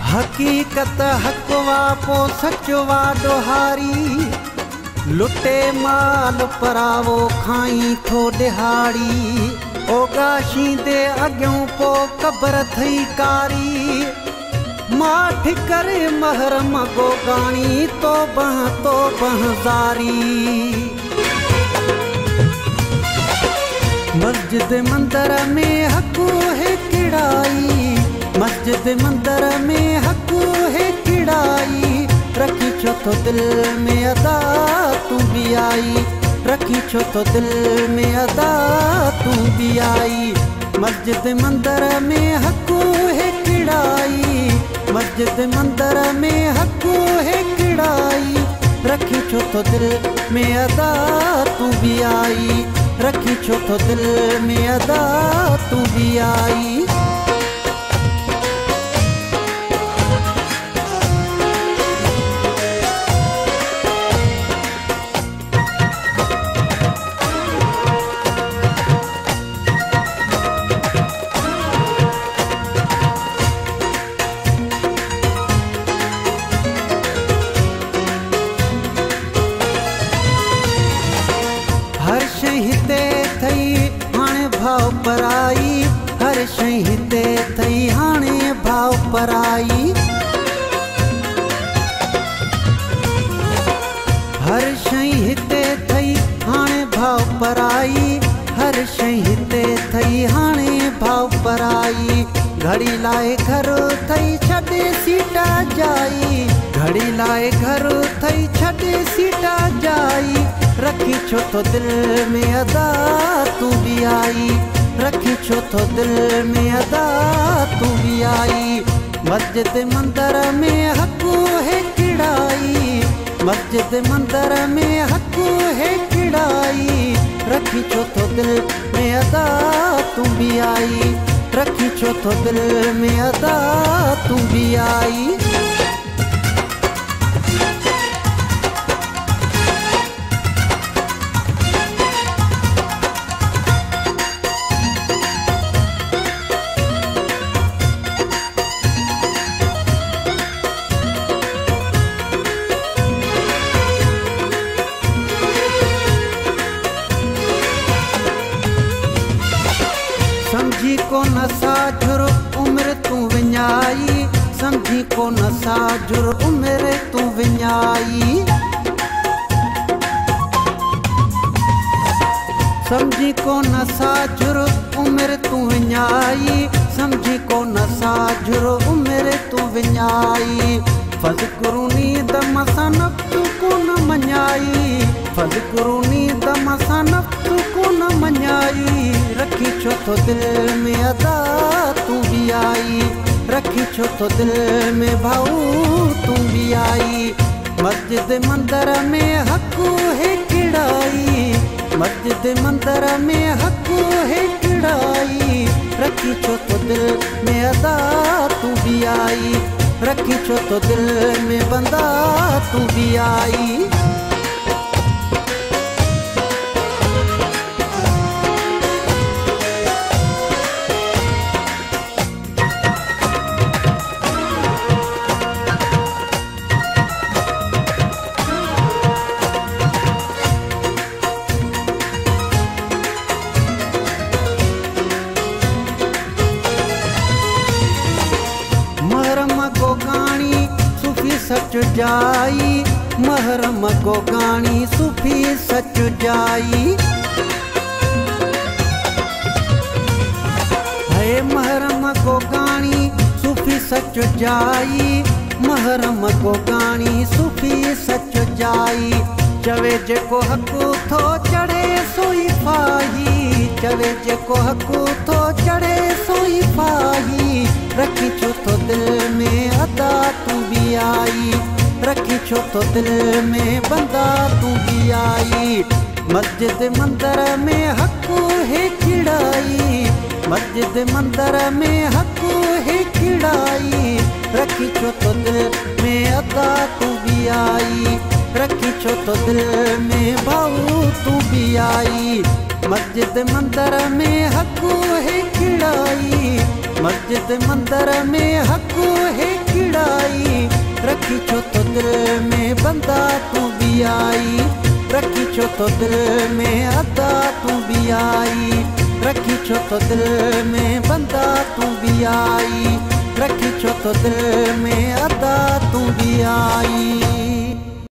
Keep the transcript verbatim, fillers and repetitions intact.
हकीकत हकवा पो सचवा डोहारी, लुटे माल परावो खाई थो दिहाड़ी। ओगाशी दे अग्यों पो कबर थई कारी, माठ करे महरम गोगाणी तो बह तो बह जारी। मस्जिद मंदिर में हकू है किड़ाई, मस्जिद मंदिर में हकू है किड़ाई। रखी छो तो दिल में अदा तू भी आई, रखी छो तो दिल में अदा तू भी आई। मस्जिद मंदिर में हकू है किड़ाई, मस्जिद मंदिर में हकू है किड़ाई। रखी छो तो दिल में अदा तू भी आई, रखी छो तो दिल में अदा तू भी आई। हर शइ हिते थई हाणे भाव पराई, हर शइ हिते थई हाणे भाव पराई। हर शइ हिते थई हाणे भाव पराई, हर शइ हिते थई हाणे भाव पराई। घड़ी लाए घर थई छॾे सीटा जाई, घड़ी लाए घर थई छॾे सीटा जाई। रखी छो तो दिल में अदा तू भी आई, रखी छो तो दिल में अदा तू भी आई। मस्जिद मंदिर में हकू है किड़ाई, मस्जिद मंदिर में हकू है किड़ाई। रखी छो तो दिल में अदा तू भी आई, रखी छो तो दिल में अदा तू भी आई। समझी को न साझुर उम्र तू विञाई, समझी को न साझुर उम्र तू विञाई। समझी को न साझुर उम्र तू विञाई, समझी को न साझुर उम्र तू विञाई। फज़कुरूनी दम सां नफ़्स को न मञाई, फज़कुरूनी दम सां नफ़्स को न मञाई। रखी छो तो दिल में अदा तू भी आई, रखी छो तो दिल में भाऊ तू भी आई। मस्जिद मंदिर में हकू है किड़ाई, मस्जिद मंदिर में हकू है किड़ाई। रखी छो तो दिल में अदा तू भी आई, रखी छो तो दिल में बंदा तू भी आई। महरम गोगाणी सूफी सच जाई, महरम गोगाणी सूफी सच जाई। है महरम गोगाणी सूफी सच जाई, महरम गोगाणी सूफी सच जाई। चवे जेको हकू थो चढ़े सोई फाही, चवे जेको हकू थो चढ़े सोई फाही। रखी छो तो दिल में अदा तू भी आई, रखी छो तो दिल में बंदा तू भी आई। मस्जिद मंदिर में हकू है किड़ाई, मस्जिद मंदिर में हकू है किड़ाई। रखी छो तो दिल में अदा तू भी आई, रखी छो तो दिल में भाऊ तू भी आई। मस्जिद मंदिर में हकू है किड़ाई, मस्जिद मंदिर में हकू है किड़ाई। लगाई, रखी छो तो दिल में बंदा तू भी आई, रखी छो तो दिल में अदा तू भी आई, रखी छो तो दिल में बंदा तू भी आई, रखी छो तो दिल में अदा तू भी आई।